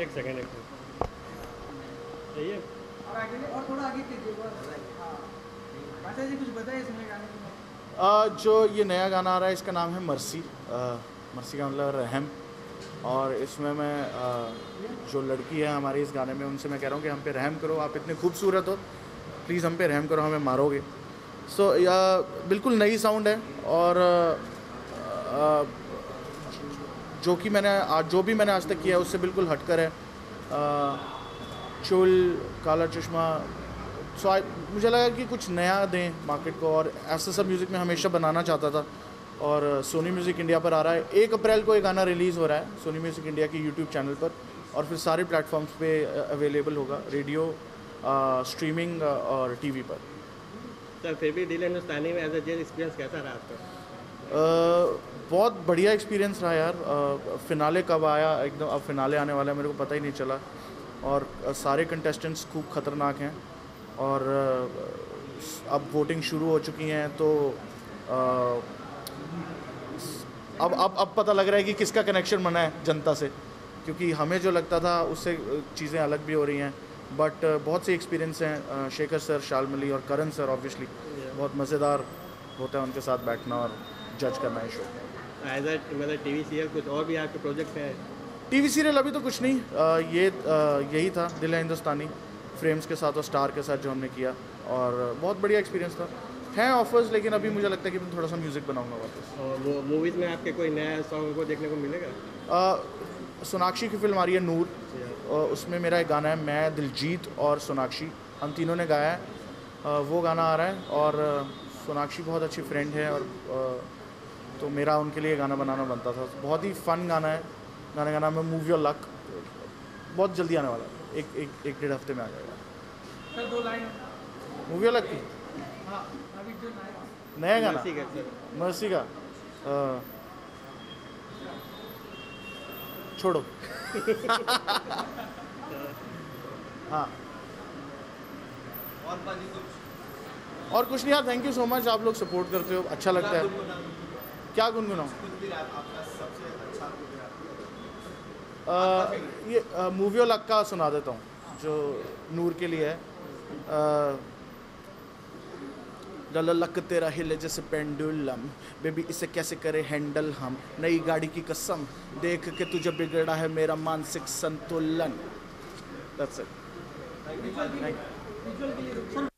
एक सेकंड सही है। और आगे और थोड़ा आगे कीजिए बस। हाँ बादशाह जी कुछ बताइए इसमें गाने के बारे जो ये नया गाना आ रहा है इसका नाम है मर्सी। मर्सी का मतलब रहम। और इसमें मैं जो लड़की है हमारी इस गाने में उनसे मैं कह रहा हूँ कि हम पे रहम करो, आप इतने खूबसूरत हो, प्लीज़ हम पे रहम करो, हमें मारोगे। सो बिल्कुल नई साउंड है। और जो कि जो भी मैंने आज तक किया है उससे बिल्कुल हटकर है। चुल काला चश्मा। सो मुझे लगा कि कुछ नया दें मार्केट को, और ऐसा सब म्यूज़िक में हमेशा बनाना चाहता था। और सोनी म्यूज़िक इंडिया पर आ रहा है। 1 अप्रैल को ये गाना रिलीज़ हो रहा है सोनी म्यूज़िक इंडिया की यूट्यूब चैनल पर, और फिर सारे प्लेटफॉर्म्स पे अवेलेबल होगा, रेडियो, स्ट्रीमिंग और टीवी पर। सर फिर भी दिल हिंदुस्तानी में एज ए जज एक्सपीरियंस कैसा रहा आपका? बहुत बढ़िया एक्सपीरियंस रहा यार। फ़िनाले कब आया, एकदम अब फ़िनाले आने वाला है, मेरे को पता ही नहीं चला। और सारे कंटेस्टेंट्स खूब ख़तरनाक हैं। और अब वोटिंग शुरू हो चुकी हैं, तो अब पता लग रहा है कि किसका कनेक्शन बना है जनता से, क्योंकि हमें जो लगता था उससे चीज़ें अलग भी हो रही हैं। बट बहुत से एक्सपीरियंस हैं। शेखर सर, शालमली और करण सर ऑब्वियसली बहुत मज़ेदार होता है उनके साथ बैठना और जज करना है शो। एज ए मतलब टीवी सीरियल कुछ और भी आपके प्रोजेक्ट हैं? टीवी सीरियल अभी तो कुछ नहीं। यही था दिल है हिंदुस्तानी, फ्रेम्स के साथ और स्टार के साथ जो हमने किया, और बहुत बढ़िया एक्सपीरियंस था। हैं ऑफर्स, लेकिन अभी मुझे लगता है कि मैं थोड़ा सा म्यूज़िक बनाऊंगा वापस। और वो मूवीज़ में आपके कोई नया सॉन्ग को देखने को मिलेगा? सोनाक्षी की फिल्म आ रही है नूर, उसमें मेरा एक गाना है, मैं, दिलजीत और सोनाक्षी, हम तीनों ने गाया है। वो गाना आ रहा है। और सोनाक्षी बहुत अच्छी फ्रेंड है, और तो मेरा उनके लिए गाना बनाना बनता था। बहुत ही फ़न गाना है। गाने का नाम है मूव योर लक। बहुत जल्दी आने वाला है, एक डेढ़ हफ्ते में आ जाएगा। Sir 2 line move your luck की हाँ अभी जो नया गाना मर्सी का सर। मर्सी का छोड़ो। हाँ और कुछ नहीं यार, थैंक यू सो मच, आप लोग सपोर्ट करते हो, अच्छा लगता है। क्या गुनगुनाऊँ? ये मूवी और लक का सुना देता हूँ, जो नूर के लिए है। लक तेरा हिले जैसे पेंडुलम, बेबी इसे कैसे करे हैंडल हम, नई गाड़ी की कसम देख के तुझे बिगड़ा है मेरा मानसिक संतुलन। That's it. Thank you.